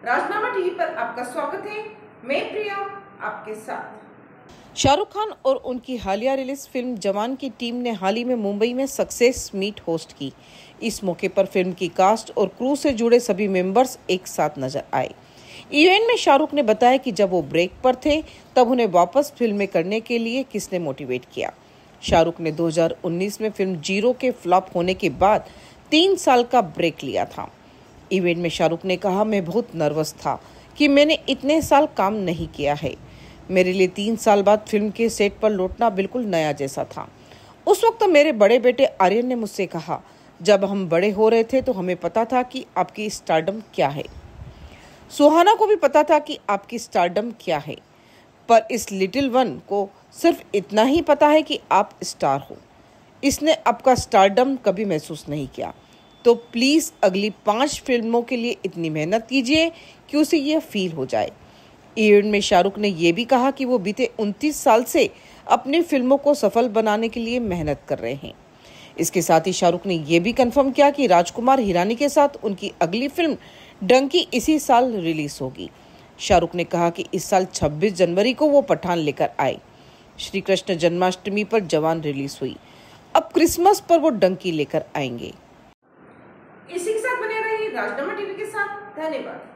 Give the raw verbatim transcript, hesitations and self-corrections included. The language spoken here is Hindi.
राजनामा टीवी पर आपका स्वागत है। मैं प्रिया आपके साथ। शाहरुख खान और उनकी हालिया रिलीज फिल्म जवान की टीम ने हाल ही में मुंबई में सक्सेस मीट होस्ट की। इस मौके पर फिल्म की कास्ट और क्रू से जुड़े सभी मेंबर्स एक साथ नजर आए। इवेंट में शाहरुख ने बताया कि जब वो ब्रेक पर थे तब उन्हें वापस फिल्में करने के लिए किसने मोटिवेट किया। शाहरुख ने दो हज़ार उन्नीस में फिल्म जीरो के फ्लॉप होने के बाद तीन साल का ब्रेक लिया था। इवेंट में शाहरुख ने कहा, मैं बहुत नर्वस था कि मैंने इतने साल काम नहीं किया है। मेरे लिए तीन साल बाद फिल्म के सेट पर लौटना बिल्कुल नया जैसा था। उस वक्त मेरे बड़े बेटे आर्यन ने मुझसे कहा, जब हम बड़े हो रहे थे तो हमें पता था कि आपकी स्टारडम क्या है। सुहाना को भी पता था कि आपकी स्टारडम क्या है, पर इस लिटिल वन को सिर्फ इतना ही पता है कि आप स्टार हो। इसने आपका स्टारडम कभी महसूस नहीं किया। तो प्लीज़ अगली पांच फिल्मों के लिए इतनी मेहनत कीजिए कि उसे यह फील हो जाए। इवेंट में शाहरुख ने यह भी कहा कि वो बीते उनतीस साल से अपनी फिल्मों को सफल बनाने के लिए मेहनत कर रहे हैं। इसके साथ ही शाहरुख ने यह भी कंफर्म किया कि राजकुमार हिरानी के साथ उनकी अगली फिल्म डंकी इसी साल रिलीज होगी। शाहरुख ने कहा कि इस साल छब्बीस जनवरी को वो पठान लेकर आए। श्री कृष्ण जन्माष्टमी पर जवान रिलीज हुई, अब क्रिसमस पर वो डंकी लेकर आएंगे। इसी के साथ बने रहिए राजनामा टीवी के साथ। धन्यवाद।